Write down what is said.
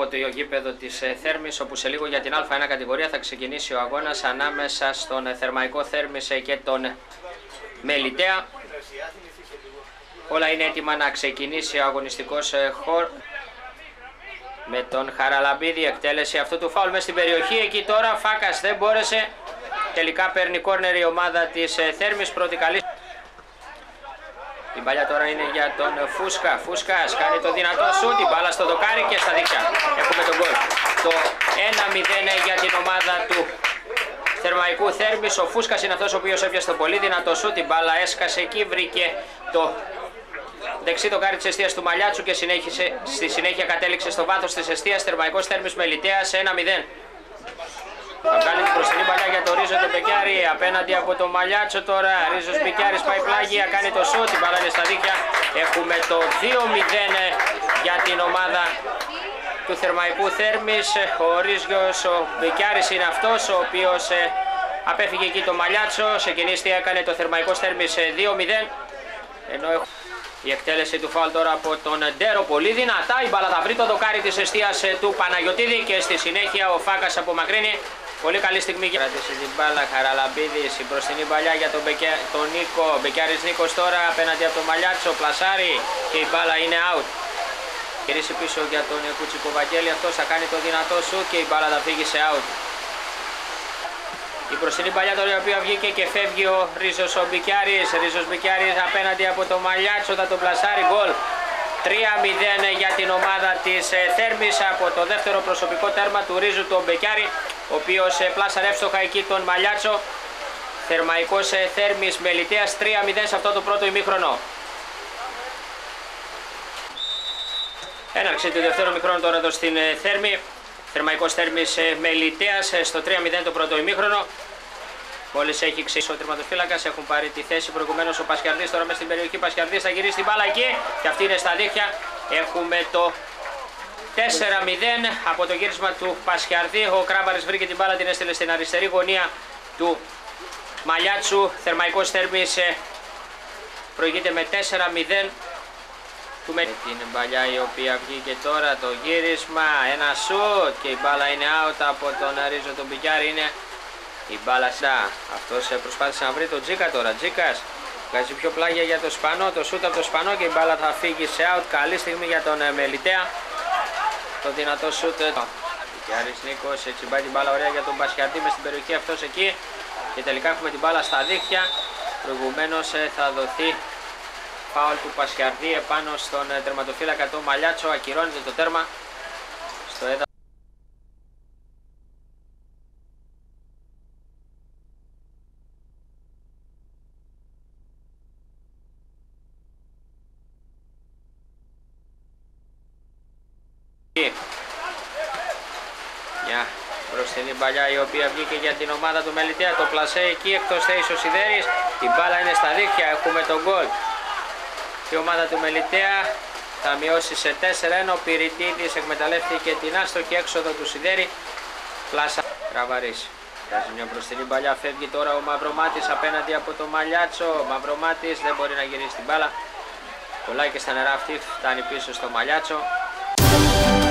το γήπεδο της Θέρμης, όπου σε λίγο για την Α1 κατηγορία θα ξεκινήσει ο αγώνας ανάμεσα στον Θερμαϊκό Θέρμης και τον Μελιτέα. Όλα είναι έτοιμα να ξεκινήσει ο αγωνιστικός χώρος. Με τον Χαραλαμπίδη, εκτέλεση αυτού του φάουλ μες στην περιοχή. Εκεί τώρα Φάκας δεν μπόρεσε. Τελικά παίρνει κόρνερ η ομάδα της Θέρμης, πρώτη καλή. Η μπάλια τώρα είναι για τον Φούσκα. Φούσκας κάνει το δυνατό σου, την μπάλα στο δοκάρι και στα δίκτυα. Έχουμε τον γκολ. Το 1-0 για την ομάδα του Θερμαϊκού Θέρμης. Ο Φούσκας είναι αυτός ο οποίος έπιασε το πολύ δυνατό σου, την μπάλα έσκασε εκεί, βρήκε το δεξί δοκάρι της εστίας του Μαλιάτσου και στη συνέχεια κατέληξε στο βάθος της εστίας. Θερμαϊκός Θέρμης Μελιτέας 1-0. Θα κάνει την μπροστινή παλιά για το Ρίζο τον Μπεκιάρη απέναντι από το Μαλιάτσο τώρα. Ρίζος Μπεκιάρης πάει πλάγια, κάνει το σούτ, την μπάλα είναι στα δίχτυα. Έχουμε το 2-0 για την ομάδα του Θερμαϊκού Θέρμης. Ο Ρίζος ο Μπεκιάρης είναι αυτός ο οποίος απέφυγε εκεί το Μαλιάτσο. Σε κοινή εστία έκανε το Θερμαϊκός Θέρμης 2-0. Ενώ η εκτέλεση του φάουλ τώρα από τον Ντέρο πολύ δυνατά. Η μπάλα θα βρει το δοκάρι της εστίας του Παναγιωτίδη και στη συνέχεια ο Φάκας απομακρύνει. Πολύ καλή στιγμή για την μπάλα. Χαραλαμπίδης, η μπροστινή παλιά για τον Νίκο. Μπεκιάρης Νίκος τώρα απέναντι από τον Μαλιάτσο. Πλασάρι και η μπάλα είναι out. Γυρίσει πίσω για τον Κουτσικό Βαγγέλη. Αυτός θα κάνει το δυνατό σου και η μπάλα θα φύγει σε out. Η μπροστινή παλιά τώρα η οποία βγήκε και φεύγει ο Ρίζος ο Μπικιάρης. Ρίζος Μπικιάρης απέναντι από τον Μαλιάτσο, θα τον πλασάρει, γκολ. 3-0 για την ομάδα της Θέρμης από το δεύτερο προσωπικό τέρμα του Ρίζου του Μπεκιάρη, ο οποίος πλάσαρε εύστοχα εκεί τον Μαλιάτσο. Θερμαϊκός Θέρμης Μελιτέας 3-0 σε αυτό το πρώτο ημίχρονο. Έναρξη του δεύτερου ημίχρονου τώρα εδώ στην Θέρμη. Θερμαϊκός Θέρμης Μελιτέας στο 3-0 το πρώτο ημίχρονο. Μόλις έχει ξύσει ο τερματοφύλακας, έχουν πάρει τη θέση προηγουμένως ο Πασχιαρδής. Τώρα μες στην περιοχή Πασχιαρδής θα γυρίσει την μπάλα εκεί και αυτή είναι στα δίχτυα. Έχουμε το 4-0 από το γύρισμα του Πασχιαρδή. Ο Κράμπαρης βρήκε την μπάλα, την έστειλε στην αριστερή γωνία του Μαλιάτσου. Θερμαϊκός Θέρμης προηγείται με 4-0. Με την παλιά η οποία βγήκε τώρα το γύρισμα, ένα σουτ και η μπάλα είναι out από τον Ρίζο τον Μπικιάρη. Είναι η μπάλα στα. Αυτός προσπάθησε να βρει τον Τζίκα τώρα. Τζίκας βγάζει πιο πλάγια για το Σπανό, το σουτ από το Σπανό και η μπάλα θα φύγει σε out. Καλή στιγμή για τον Μελιτέα. Το δυνατό σουτ. Μπικιάρης Νίκος, έτσι πάει την μπάλα ωραία για τον Πασχιαρτή μες στην περιοχή, αυτός εκεί. Και τελικά έχουμε την μπάλα στα δίχτυα. Προηγουμένως θα δοθεί φάουλ του Πασχιαρδή επάνω στον τερματοφύλακα του Μαλιάτσο. Ακυρώνεται το τέρμα στο έδαφος. Μια μπροστινή παλιά η οποία βγήκε για την ομάδα του Μελιτέα. Το πλασέ εκεί εκτός θέσης ο Σιδέρης. Η μπάλα είναι στα δίχτυα. Έχουμε τον γκολ. Η ομάδα του Μελιτέα θα μειώσει σε 4-1. Ο Πυρητίδης εκμεταλλεύτηκε την άστοχη έξοδο του Σιδέρη. Πλάσα Ραβαρής. Βγάζει μια μπροστινή παλιά. Φεύγει τώρα ο Μαυρομάτης απέναντι από το Μαλιάτσο. Ο Μαυρομάτης δεν μπορεί να γυρίσει την μπάλα. Κολλάει και στα νερά αυτή. Φτάνει πίσω στο Μαλιάτσο.